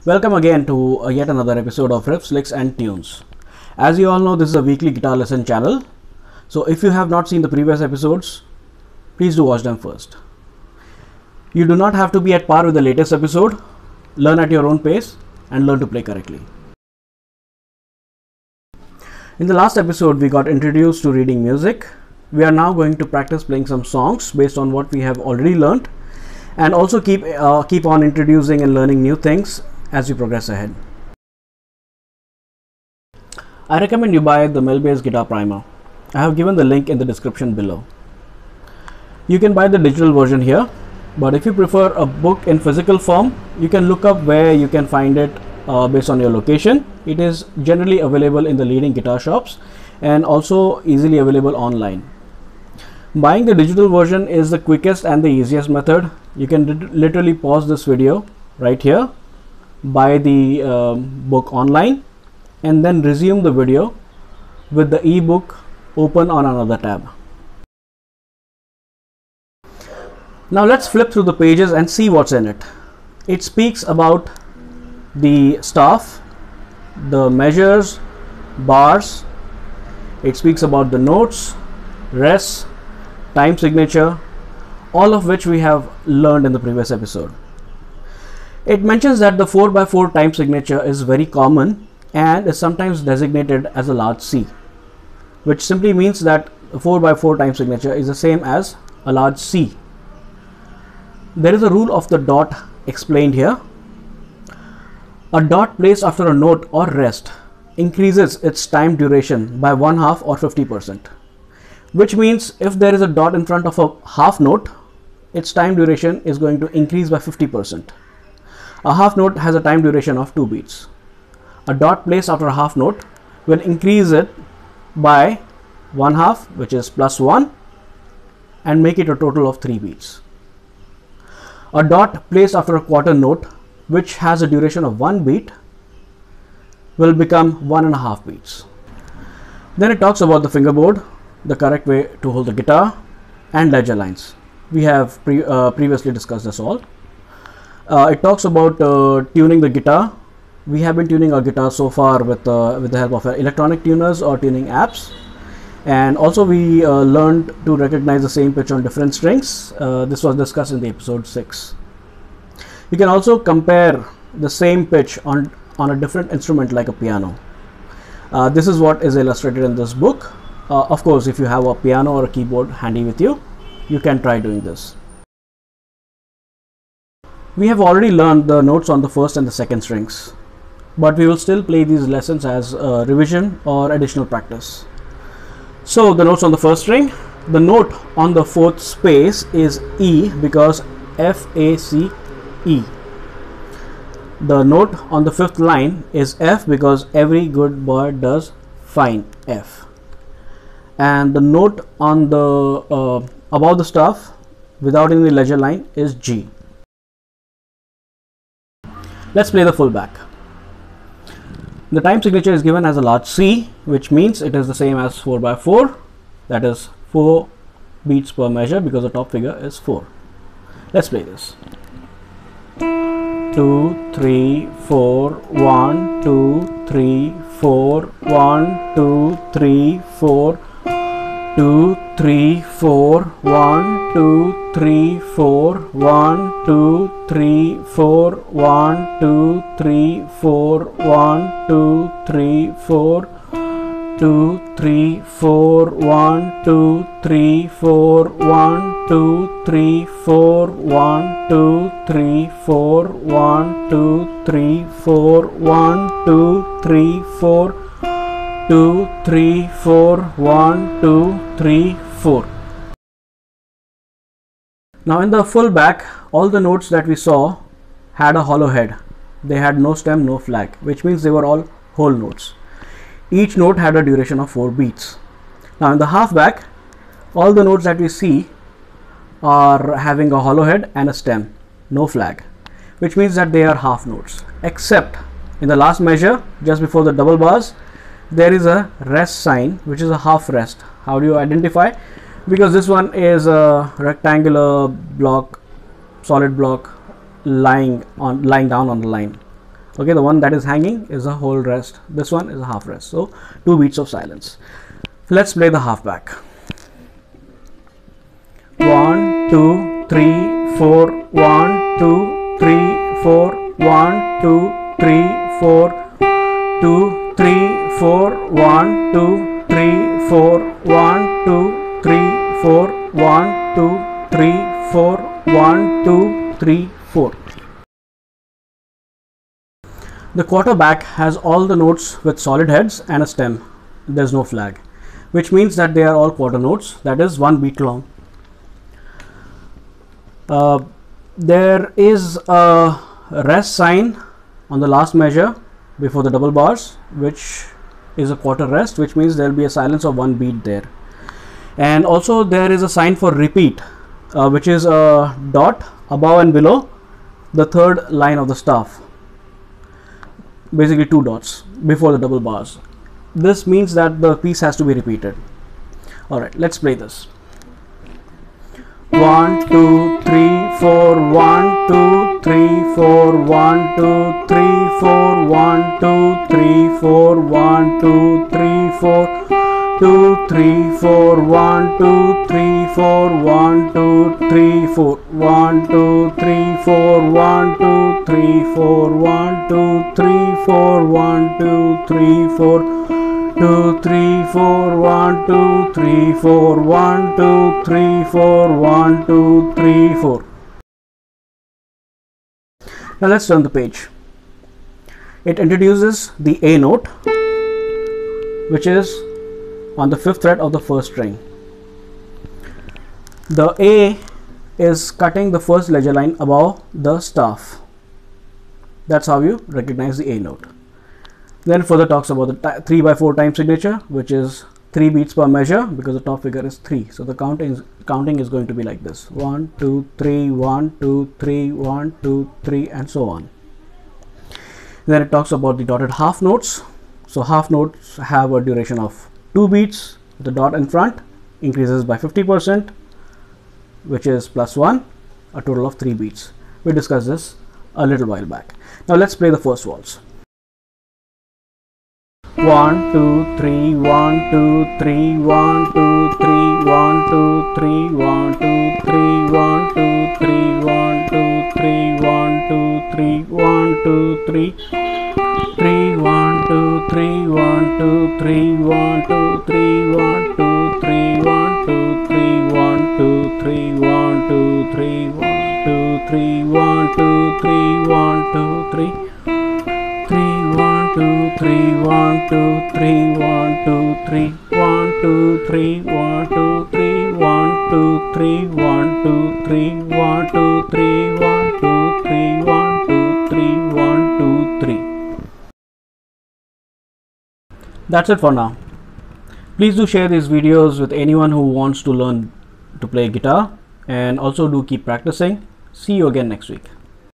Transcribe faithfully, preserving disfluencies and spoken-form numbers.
Welcome again to uh, yet another episode of Riffs, Licks and Tunes. As you all know, this is a weekly guitar lesson channel. So if you have not seen the previous episodes, please do watch them first. You do not have to be at par with the latest episode. Learn at your own pace and learn to play correctly. In the last episode, we got introduced to reading music. We are now going to practice playing some songs based on what we have already learned, and also keep uh, keep on introducing and learning new things as we progress ahead. I recommend you buy the Melbass Guitar Primer. I have given the link in the description below. You can buy the digital version here, but if you prefer a book in physical form, you can look up where you can find it uh, based on your location. It is generally available in the leading guitar shops and also easily available online. Buying the digital version is the quickest and the easiest method. You can literally pause this video right here, buy the um, book online, and then resume the video with the ebook open on another tab. Now let's flip through the pages and see what's in it. It speaks about the staff, the measures, bars. It speaks about the notes, rests, time signature, all of which we have learned in the previous episode. It mentions that the four by four time signature is very common and is sometimes designated as a large C, which simply means that a four by four time signature is the same as a large C. There is a rule of the dot explained here. A dot placed after a note or rest increases its time duration by one half or fifty percent, which means if there is a dot in front of a half note, its time duration is going to increase by fifty percent. A half note has a time duration of two beats. A dot placed after a half note will increase it by one half, which is plus one, and make it a total of three beats. A dot placed after a quarter note, which has a duration of one beat, will become one and a half beats. Then it talks about the fingerboard, the correct way to hold the guitar, and ledger lines. We have pre uh, previously discussed this all. Uh, it talks about uh, tuning the guitar. We have been tuning our guitar so far with, uh, with the help of uh, electronic tuners or tuning apps. And also we uh, learned to recognize the same pitch on different strings. Uh, this was discussed in the episode six. You can also compare the same pitch on, on a different instrument like a piano. Uh, this is what is illustrated in this book. Uh, of course, if you have a piano or a keyboard handy with you, you can try doing this. We have already learned the notes on the first and the second strings, but we will still play these lessons as uh, revision or additional practice. So the notes on the first string, the note on the fourth space is E because F A C E. The note on the fifth line is F because every good boy does fine F. And the note on the uh, above the staff without any ledger line is G. Let's play the full back. The time signature is given as a large C, which means it is the same as four by four, that is four beats per measure because the top figure is four. Let's play this. two, three, four, one, two, three, four, one, two, three, four, two, three, four, one, two, three, four, one, two, three, four, one, two, three, four, one, two, three, four, two, three, four, one, two, three, four, one, two, three, four, one, two, three, four, one, two, three, four, one, two, three, four, two, three, four, one, two, three, four. Now in the full back, all the notes that we saw had a hollow head. They had no stem, no flag, which means they were all whole notes. Each note had a duration of four beats. Now in the half back, all the notes that we see are having a hollow head and a stem, no flag, which means that they are half notes, except in the last measure, just before the double bars, there is a rest sign, which is a half rest. How do you identify? Because this one is a rectangular block, solid block lying on lying down on the line. Okay, the one that is hanging is a whole rest. This one is a half rest. So two beats of silence. Let's play the half back. One, two, three, four. One, two, three, four. One, two, three, four. Two, three, four. One, two, three, four. One, two, three, four. One, two, three, four. One, two, three, four. The quarterback has all the notes with solid heads and a stem. There's no flag, which means that they are all quarter notes, that is one beat long. Uh, there is a rest sign on the last measure before the double bars, which is a quarter rest, which means there will be a silence of one beat there. And also there is a sign for repeat, uh, which is a dot above and below the third line of the staff. Basically two dots before the double bars. This means that the piece has to be repeated. Alright, let's play this. One, two, three, four. One, two, three, four. One, two, three, four. One, two, three, four. One, two, three, four. Two, three, four. One, two, three, four. One, two, three, four. One, two, three, four. One, two, three, four. One, two, three, four. One, two, three, four. Two, three, four. One, two, three, four. One, two, three, four. One, two, three, four. Now let's turn the page. It introduces the A note, which is on the fifth fret of the first string. The A is cutting the first ledger line above the staff. That's how you recognize the A note. Then further talks about the three by four time signature, which is three beats per measure because the top figure is three. So the counting is, counting is going to be like this: one, two, three, one, two, three, one, two, three, and so on. Then it talks about the dotted half notes. So half notes have a duration of two beats. The dot in front increases by fifty percent, which is plus one, a total of three beats. We discussed this a little while back. Now let's play the first waltz. One, two, three, one, two, three, one, two, three, one, two, three, one, two, three, one, two, three, one, two, three, one, two, three, one, two, three, three, one, two, three, one, two, three, one, two, three, one, two, three, one, two, three, one, two, three, one, two, three, one, two, three, one, two, three, one, two, three. Three, one, two, three, one, two, three, one, two, three, one, two, three, one, two, three, one, two, three, one, two, three, one, two, three, one, two, three, one, two, three, one, two, three. That's it for now. Please do share these videos with anyone who wants to learn to play guitar, and also do keep practicing. See you again next week.